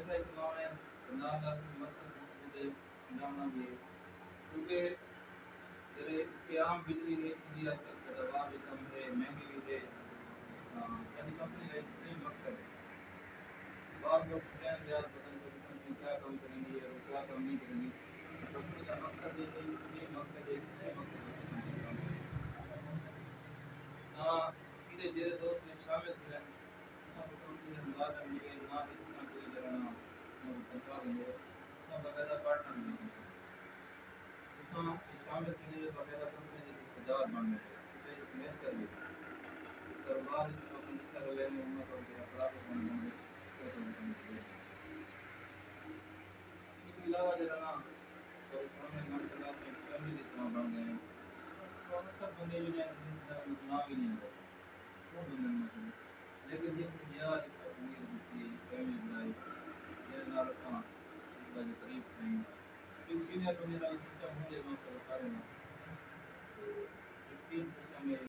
پیسہ کمانا ہے نہ مقصد مجھے جانا بھی ہے کیونکہ عام بجلی کی آج کل پیداوار بھی کم ہے مہنگی بھی ہے یعنی کمپنی کا یہی مقصد ہے بعض لوگ چین زیادہ بدل کر کمپنی کیا کام کریں گی اور کیا کام نہیں کریں گی کمپنی کا مقصد یہ مقصد ایک اچھے مقصد ہے کمپنی کام یہ جیسے دوست میں شامل تھے نہ کمپنی کے ملازم ملے نہ اتنا کوئی جرانا تنخواہ ملے نہ باقاعدہ پارٹنر ملے شامل تھے باقاعدہ کمپنی کے حصے دار بن گئے انویسٹر بھی کاروبار حصہ لگے میں ان کو افراد بن گئے اس کے علاوہ جرانا اور اسلامی معاشرات میں فیملی جس طرح بن گئے ہیں اور سب بندے جو ہیں نام ہی نہیں ہوتا وہ بندے میں لیکن یہ بنیاد اس کا امید ہوتی ہے فیملی لائف یہ نہ رکھا اس کا جو قریب نہیں کیونکہ سینئر وغیرہ سسٹم ہوں گے وہاں پر سارے میں تو 15 سسٹم ہے